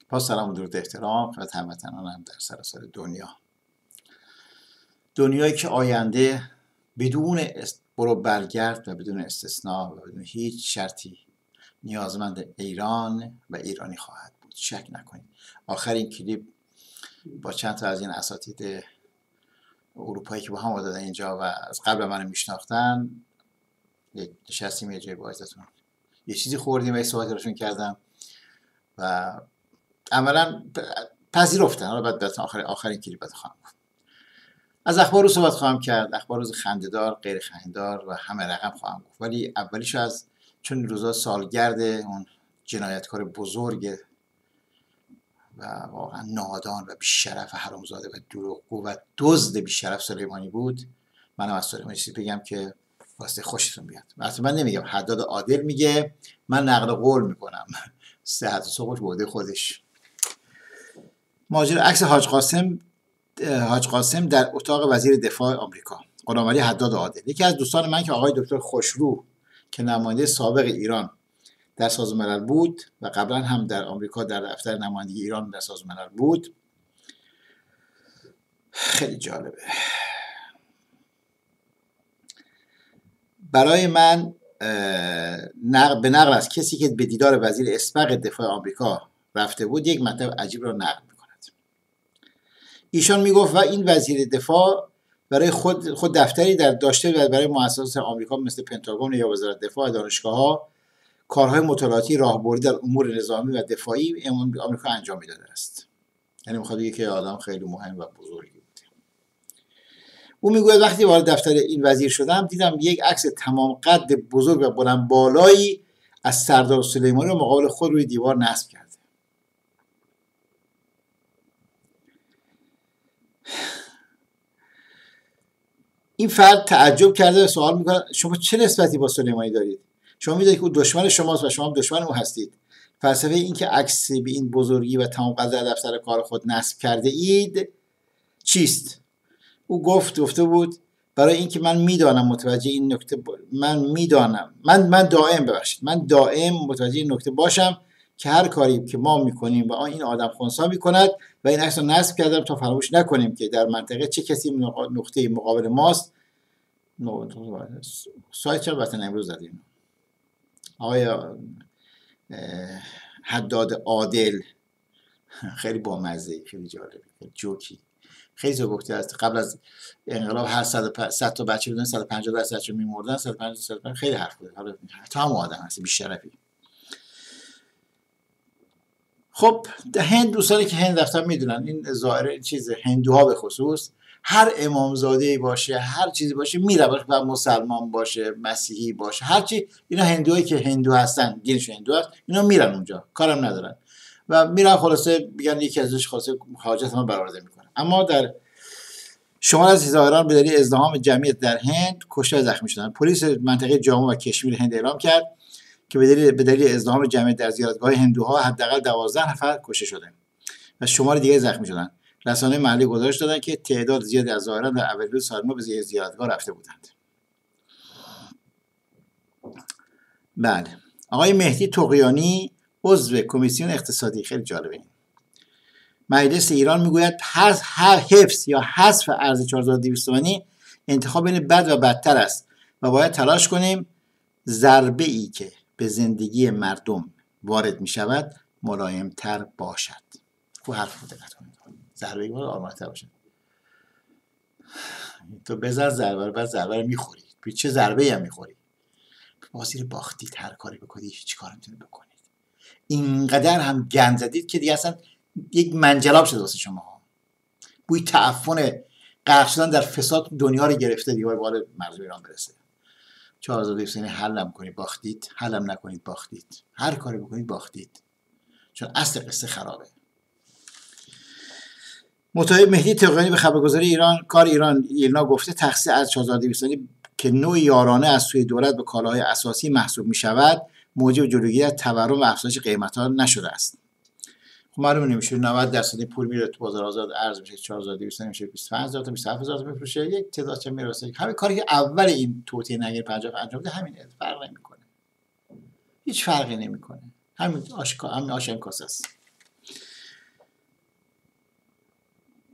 با سلام و درود و احترام خدمت هموطنانم در سراسر دنیا. دنیایی که آینده بدون برو برگرد و بدون استثناء و بدون هیچ شرطی نیازمند ایران و ایرانی خواهد بود، شک نکنید. آخرین کلیپ با چند تا از این اساتید اروپایی که با هم دادن اینجا و از قبل منو میشناختن، نشستیم یه جای با عزتون یه چیزی خوردیم و یه صحبتی روشون کردم و عملا پذیرفتن. حالا بعد آخرین کلیپ بعد خواهم گفت. از اخبار روز صحبت خواهم کرد، اخبار روز خنده‌دار، غیر خنده‌دار و همه رقم خواهم گفت، ولی اولیش از چون این روزا سالگرد اون جنایتکار بزرگ و واقعا نادان و بی‌شرف و حرامزاده و دروغگو و دزد بی‌شرف سلیمانی بود، منم از سلیمانی چیزی بگم که واسه خوشتون بیاد. مثلا من نمیگم، حداد عادل میگه، من نقل قول میکنم. صحت و سقوط بوده خودش. ماجرا عکس حاج قاسم در اتاق وزیر دفاع آمریکا، غلامعلی حداد عادل. یکی از دوستان من که آقای دکتر خوشرو که نماینده سابق ایران در سازمان ملل بود و قبلا هم در آمریکا در دفتر نمایندگی ایران در سازمان ملل بود، خیلی جالبه. برای من به نقل از کسی که به دیدار وزیر اسبق دفاع آمریکا رفته بود یک مطلب عجیب را نقل می‌کند. ایشان میگفت و این وزیر دفاع برای خود دفتری داشته و برای مؤسسات آمریکا مثل پنتاگون یا وزارت دفاع و دانشگاه‌ها کارهای مطالعاتی راهبردی در امور نظامی و دفاعی آمریکا انجام می‌داده است. یعنی می‌خواد بگه که آدم خیلی مهم و بزرگی بود. او میگوید وقتی وارد دفتر این وزیر شدم دیدم یک عکس تمام قد بزرگ و بلند بالایی از سردار سلیمانی رو مقابل خود روی دیوار نصب کرده. این فرد تعجب کرده و سوال میکنه شما چه نسبتی با سلیمانی دارید؟ شما میدونید که او دشمن شماست و شما هم دشمن او هستید. فلسفه این که عکس به این بزرگی و تمام قد در دفتر کار خود نصب کرده اید چیست؟ او گفته بود برای اینکه من میدانم متوجه این نکته من دائم متوجه این نکته باشم که هر کاری که ما میکنیم و این آدم خنثی میکند و این عکس رو نصب کردم تا فراموش نکنیم که در منطقه چه کسی نقطه مقابل ماست. سایت چه وطن امروز زدیم آقای حداد عادل، خیلی بامزه، خیلی جالب، خیلی جوکی، خیلی زوبکتی است. قبل از انقلاب هر 100 تا بچه بودن 150 درصدشون میمردن، 150 خیلی حرف بود. حالا تو هم آدم هستی بی‌شرفی. خب هند، دوستانی که هند رفتن میدونن این ظاهر چیز هندوها به خصوص، هر امامزاده‌ای باشه، هر چیزی باشه میره، و مسلمان باشه، مسیحی باشه، هر چی، اینا هندوهایی که هندو هستن، دینش هندو هست، اینا میرن اونجا، کارم ندارن و میرن، خلاصه میگن یکی ازش خلاصه حاجت ما برآورده میکنه. اما در شمال از ظاهران به دلیل ازدحام جمعیت در هند کشته و زخمی شدند. پلیس منطقه جامو و کشمیر هند اعلام کرد که به دلیل ازدحام جمعیت در زیارتگاه هندوها حداقل 12 نفر کشته شدند و شمار دیگه زخمی شدند. رسانه‌های محلی گزارش دادند که تعداد زیادی از زائران در اول روز سال نو به زیارتگاه رفته بودند. بله، آقای مهدی طغیانی عضو کمیسیون اقتصادی، خیلی جالبه این. مجلس ایران میگوید حفظ یا حذف ارز 4200 تومانی انتخاب بین بد و بدتر است و باید تلاش کنیم ضربه ای که به زندگی مردم وارد می شود ملایم تر باشد. خوب حرف رو دقت کنید، ضربه ای باید آرام‌تر باشد. تو بزن ضربه رو، بعد ضربه رو میخوری، چه ضربه ای هم میخوری. بازی رو باختید، هر کاری بکنید هیچ کار نمیتونید بکنید. اینقدر هم گند زدید که دیگه اصلا یک منجلاب شده واسه شما. بوی تعفن غرق شدن در فساد دنیا رو گرفته دیگه، باید مردم ایران برسه. 4200 حل نکنید باختید، حلم نکنید باختید، هر کاری بکنید باختید، چون اصل قصه خرابه. متهم مهدی طغیانی به خبرگزاری ایرنا گفته تخصیص از 4200 که نوع یارانه از سوی دولت به کالاهای اساسی محسوب می شود موجب جلوگیری از تورم و افزایش قیمت‌ها نشده است. خب معلومه نمیشه 90% پول میره تو بازار آزاد، ارز میشه 4200 میشه 25000 تا 27000 تا میفروشه، یک تعداد چه میرسه. همین کاری که اول این توطئه نگیر 50 انجام بده، همین فرق نمیکنه، هیچ فرقی نمیکنه، همین آشکار، همین آشن کاسه است.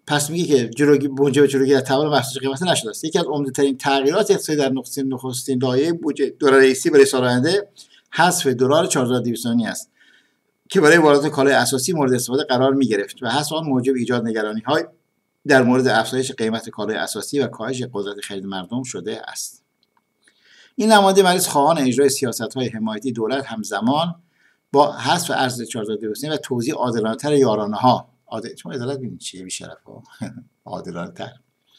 پس میگه که موجب جلوگیری از تحول افزایش قیمت نشده است. یکی از عمده‌ترین تغییرات اقتصادی در نخستین لایحه بودجه دلار رئیسی برای سال آینده حذف دلار 4200 است که برای واردات کالای اساسی مورد استفاده قرار می‌گرفت و حذف آن موجب ایجاد نگرانی‌های در مورد افزایش قیمت کالای اساسی و کاهش قدرت خرید مردم شده است. این نماینده مجلس خواهان اجرای سیاست‌های حمایتی دولت همزمان با حذف ارز 4200 و توزیع عادلانه‌تر یارانه‌ها شما عدالت ببینید چیه بی‌شرفا عادلانه‌تر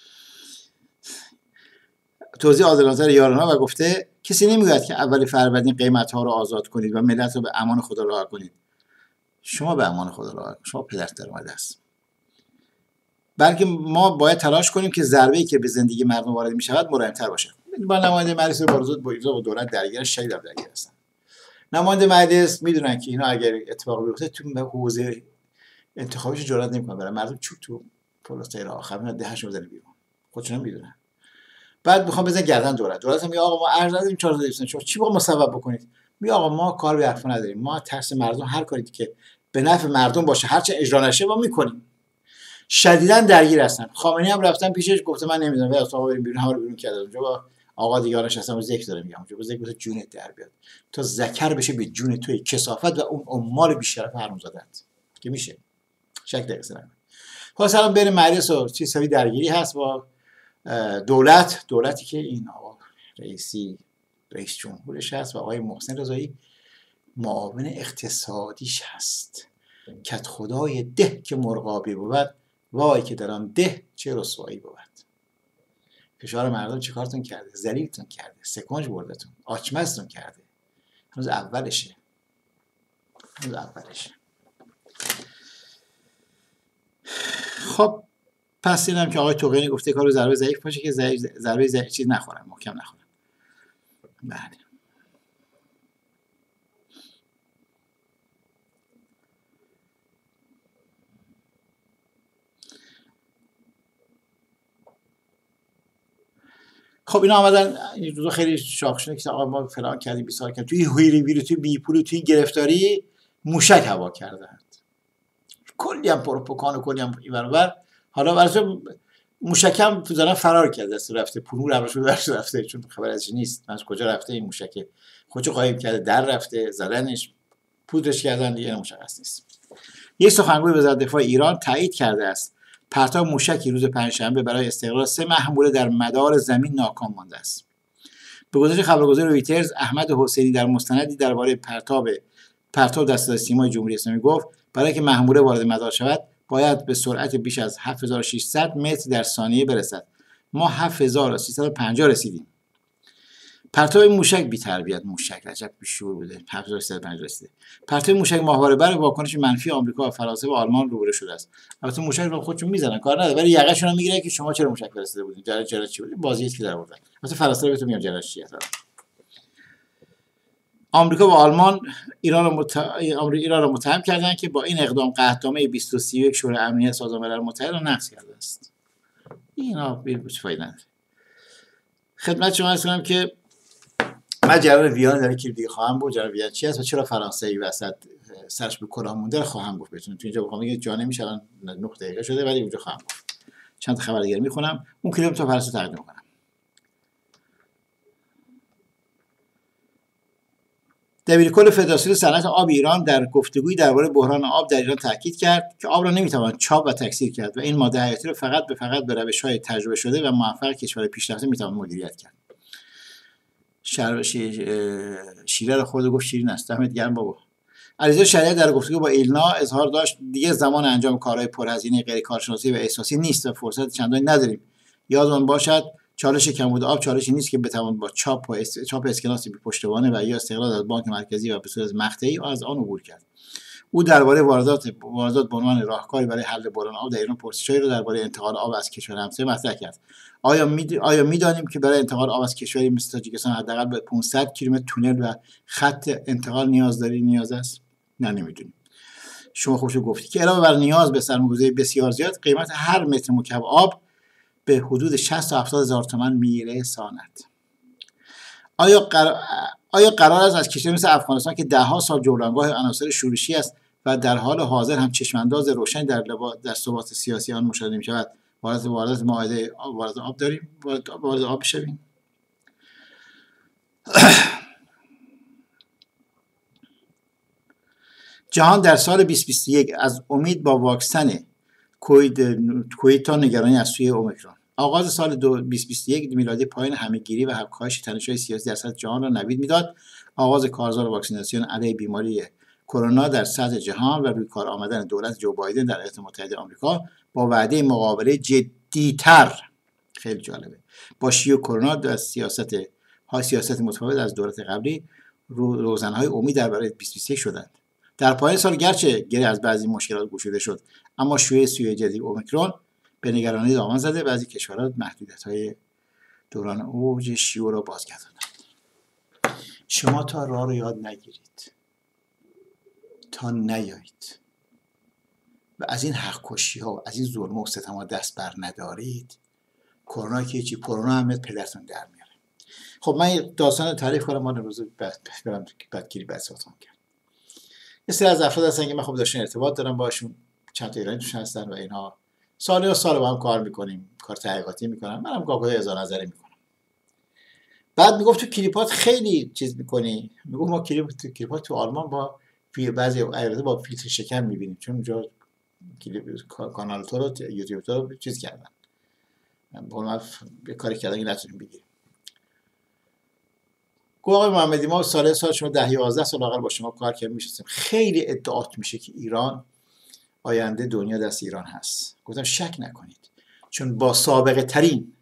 توزیع عادلانه‌تر یارانه‌ها و گفته کسی نمیگوید که اول فروردین قیمت‌ها رو آزاد کنید و ملت رو به امان خدا رها کنید. شما به امان خدا رها کنید، شما پدرت در اومده است. بلکه ما باید تلاش کنیم که ضربه‌ای که به زندگی مردم وارد می‌شود ملایم‌تر باشد. با نماینده مجلس با دولت درگیر شدید درگیر هستن. نماینده مجلس میدونن که اینا اگر اتفاقی بیفته تو حوزه انتخابیش جرئت نمی‌کنن برای مردم چوب تو پروسه آخر میاد دهشون بزنه بیرون. خودشون میدونن. بعد میخوام بزنن گردن دولت میگه آقا ما ارز نداریم 4200 شما چی با ما سبب بکنید؟ میگه آقا ما کار به حرف نداریم، ما ترس مردم هر کاری که به نفع مردم باشه هر چه اجرا نشه ما میکنیم. شدیداً درگیر هستن. خامنه‌ای هم رفتن پیشش گفته من نمیدونم ولی آقا بریم بیرون همه رو بیرون کرد اونجا با آقا دیگه نشستم و ذکر داره میگم اونجا ذکر بس جونت در بیاد تا ذکر بشه به جون توی کثافت و اون عمال بی‌شرف حرومزاده‌ات که میشه شک دقیقه نکنه. خلاص الان بین مجلس و چیزی درگیری هست با دولتی که این آقا رئیس جمهورش هست و آقای محسن رضایی معاون اقتصادیش هست. کت خدای ده که مرغابی بود وای که در آن ده چه رسوایی بود. فشار مردم چیکارتون کرده؟ ذلیلتون کرده، سکنج بردتون، آچمزتون کرده. هنوز اولشه. خب پس اینم که آقای توقیانی گفته کارو ضربه ضعیف باشه که ضربه ضعیف چیز نخورن، محکم نخورن. بله. خب اینا آمدن این روزا خیلی شاخ شده که آقا ما فلان کردیم بیسار کردیم توی هویری توی بیپولی توی گرفتاری موشک هوا کردند. کلی هم پروپاگاند و کلی هم اینور حالا ورزش موشکم تو زنان فرار کرده است رفته پرور همش رفته چون خبر ازش نیست. من از کجا رفته این موشک خودشو قایم کرده در رفته زدنش پودرش کردن دیگه مشخص نیست. یک سخنگوی وزارت دفاع ایران تایید کرده است پرتاب موشکی روز پنجشنبه برای استقرار 3 محموله در مدار زمین ناکام مانده است. به گزارش خبرگزاری رویترز احمد حسینی در مستندی درباره پرتاب دستگاه سیمای جمهوری اسلامی گفت برای که محموله وارد مدار شود باید به سرعت بیش از 7600 متر در ثانیه برسد. ما 7350 رسیدیم. پرتاب موشک بی تربیت موشک عجب بیشور بوده 7350 رسیده. پرتاب موشک ماهواره بر واکنش منفی آمریکا و فرانسه و آلمان روبرو شده است. البته موشک رو خودشون میزنن کار نداره ولی یقهشون رو میگیره که شما چرا موشک فرستاده بودید جرا چی بود بازی است که در آوردن. البته فرانسه رو بهتون میگم جرا چیه. آمریکا و آلمان ایران را متهم کردند که با این اقدام قطعنامه 231 شورای امنیت سازمان ملل متحد را نقض کرده است. اینا بیش فایده نداره. خدمت شما عرض کنم که من جریان ویان در یک دیگه خواهم بود. جریان ویان چی است و چرا فرانسه ای وسط سرش به کلاه مونده رو خواهم گفت بهتون. تو اینجا بخوام بگم جا نمیشه الان 9 دقیقه شده ولی اونجا خواهم گفت. چند تا خبر دیگه میخونم اون کلیپ تا فرانسه تقدیم کنم. دبیرکل فدراسیون صنعت آب ایران در گفتگویی درباره بحران آب در ایران تاکید کرد که آب را نمیتوان چاپ و تکثیر کرد و این ماده حیاتی را فقط به روش‌های تجربه شده و موفق کشور پیشرفته میتوان مدیریت کرد. شیره رو خود گفت شیرین است. دمت گرم بابا. علیرضا شریعت در گفتگو با ایلنا اظهار داشت دیگه زمان انجام کارهای پرهزینه غیر کارشناسی و احساسی نیست و فرصت چندانی نداریم. یادمون باشد چالش کمبود آب چالشی نیست که بتوان با چاپ اسکناسی به پشتوانه و یا استقلال از بانک مرکزی و به صورت مقطعی از آن عبور کرد. او درباره واردات به عنوان راهکاری برای حل بحران آب در ایران پرسش‌هایی را درباره انتقال آب از کشور همسایه مطرح کرد. آیا می‌دانیم که برای انتقال آب از کشوری مثل تاجیکستان حداقل به 500 کیلومتر تونل و خط انتقال نیاز است؟ نه نمی‌دونیم. شما خودت گفتی که علاوه بر نیاز به سرمایه‌گذاری بسیار زیاد قیمت هر متر مکعب آب به حدود 60 تا 70 هزار تومان میرساند. آیا قرار است از کشوری مثل افغانستان که ده‌ها سال جولانگاه عناصر شورشی است و در حال حاضر هم چشمانداز روشن در ثبات سیاسی آن مشاهده می شود. وارد معاهده وارد آب داریم، وارد آب بشویم. جهان در سال 2021 از امید با واکسن کووید تا نگرانی از سوی اومیکرون. آغاز سال 2021 میلادی پایان همهگیری و کاهش تنش‌های سیاسی در سطح جهان را نوید میداد. آغاز کارزار واکسیناسیون علیه بیماری کرونا در سطح جهان و روی کار آمدن دولت جو بایدن در ایالات متحده آمریکا با وعده مقابله جدی‌تر، خیلی جالبه، با شیوع کرونا در سیاست متفاوت از دولت قبلی، روزنهای امید درباره 2021 شدند. در پایان سال گرچه گره از بعضی مشکلات گشوده شد، اما شیوع جدید اومیکرون به نگرانی دامن زده. بعضی کشورها محدودیت‌های دوران اوج شیوع را بازگرداندند. شما تا راه رو یاد نگیرید، تا نیایید و از این حق کشی ها و از این ظلم و ستم ها دست بر ندارید، کرونا که چی، کرونا هم پدرتون در میاره. خب من داستان تعریف کنم، ما روز بدگیری بعد صحبتام کرد. یه سری از افراد هستن که من خب داشتن ارتباط دارم باشون، چند تا ایرانی توش هستن و اینها سال با هم کار میکنیم، کار تحقیقاتی میکنم، منم گاهی اظهار نظری میکنم. بعد میگفت تو کلیپات خیلی چیز میکنی، میگفت ما کلیپات تو آلمان با بعضی ایالات با فیلتر شکن میبینیم، چون اونجا کانال تو رو یوتیوب تو رو چیز کردن، ما یه کاری کردن که نتونیم بگیریم. گفت آقای محمدی ما سال شما 10-11 سال اقل با شما کار کردیم، میشستیم، خیلی ادعات میشه که ایران آینده دنیا دست ایران هست. گفتم شک نکنید، چون با سابقه ترین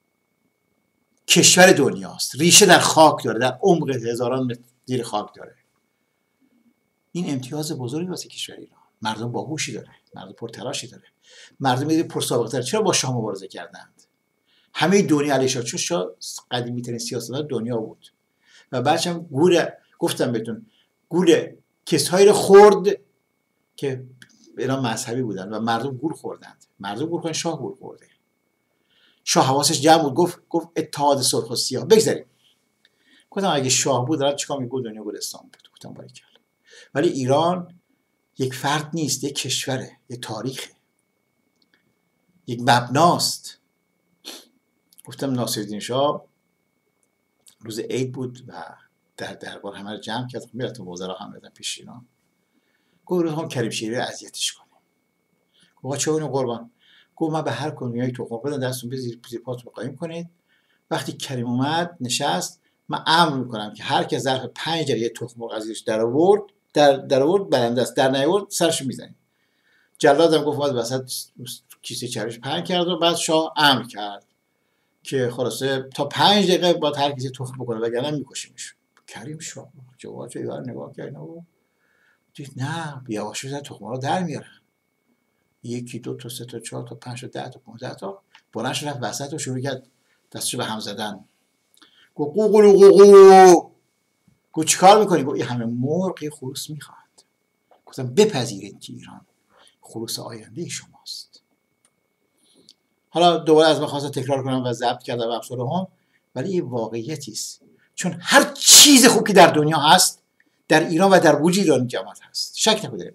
کشور دنیاست، ریشه در خاک داره، در عمق هزاران متر زیر خاک داره. این امتیاز بزرگی واسه کشور ایران. مردم باهوشی داره، مردم پرتلاشی داره، مردم پرسابقه تر. چرا با شاه مبارزه کردند؟ همه دنیا علیه شاه، چون شاه قدیمی ترین سیاستمدار دنیا بود و بعدش هم گفتم بهتون گول کسایی رو خورد که اینا مذهبی بودن و مردم گول خوردند. مردم گول خوردن، شاه گول خورده. شاه حواسش جمع بود، گفت اتحاد سرخ و سیاه. بگذاریم. گفتم اگه شاه بود دارد چیکار میگه؟ دنیا گلستان بود. گفتم باریکلا. ولی ایران یک فرد نیست، یک کشوره، یک تاریخه، یک مبناست. گفتم ناصرالدین شاه روز عید بود و در دربار همه رو جمع کرد، میرفتم وزرا هم بدن پیش اینا. گفت هم کریم شیری اذیتش کنیم. گفت چه اونو قربان؟ گفت من به هر کنیای تخم بدن دستون به زیر پاتون قایم کنید. وقتی کریم اومد نشست، من امر میکنم که هر کی ظرف 5 دقیقه یه تخم مرغ ازش در آورد برنده است، در نیاورد سرش میزنیم. جلادم گفت اومد وسط کیسه چربیش پهن کرد و بعد شاه امر کرد که خلاصه تا 5 دقیقه بعد هر کسی تخم بکنه وگرنه میکشیمش. کریم شاه جواد چه یار نگاه کرد دید نه بیاواش بزن تخم مرغ در میارن. 1 2 تا 3 تا 4 تا 5 تا 10 تا 15 تا بلندش رفت وسط و شروع کرد دستشو به هم زدن. گفت قوقلو گفت چیکار میکنی؟ گفت این همه مرغ خروس میخواد. گفتم بپذیرید که ایران خروس آینده شماست. حالا دوباره از من خواستم تکرار کنم و ضبط کردم و ابصار هم، ولی این واقعیتی است. چون هر چیز خوب که در دنیا هست در ایران و در وجود ایران جماعت هست. شک نکنید.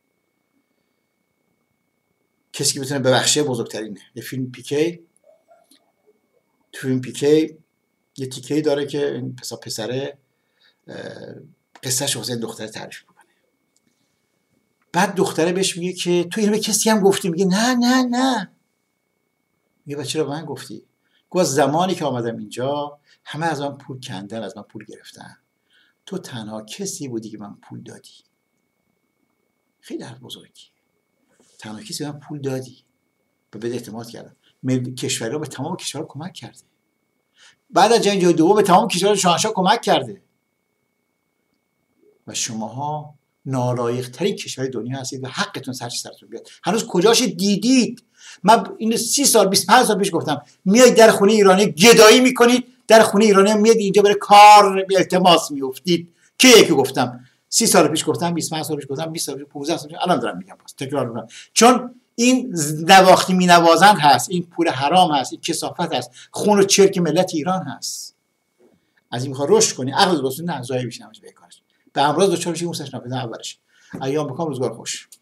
کسی که بتونه ببخشه بزرگترینه. یه فیلم پیکی یه تیکه‌ای داره که این پسره قصهش واسه دختره تعریف میکنه. بعد دختره بهش میگه که تو اینو به کسی هم گفتی؟ میگه نه. میگه چرا به من گفتی؟ گفت زمانی که آمدم اینجا همه از من پول کندن، از من پول گرفتن، تو تنها کسی بودی که من پول دادی. خیلی حرف بزرگی. تنها کسی به من پول دادی و بهت اعتماد کردم. کشورها به تمام کشورها کمک کرده. بعد از جنگ جهانی دوم به تمام کشورها شاهنشاه کمک کرده. و شماها نالایق ترین کشور دنیا هستید و حقتون سرتون بیاد. هنوز کجاش دیدید؟ من این 30 سال 25 سال پیش گفتم میایید در خونه ایرانی گدایی میکنید، در خونه ایرانی میاد اینجا برای کار به التماس میافتید. کی یکی گفتم 30 سال پیش گفتم، 25 سال پیش گفتم، 20 سال پیش، 15 سال پیش، الان دارم میگم، باز تکرار میکنم. چون این نواختی مینوازند هست، این پول حرام هست، این کثافت هست، خون و چرک ملت ایران هست. از این میخواد رشد کنی، عقل درست نه زایه بشین همش به کارش. به امراض دچار میشی، موسش نپیدا اولش. ایام بکام، روزگار خوش.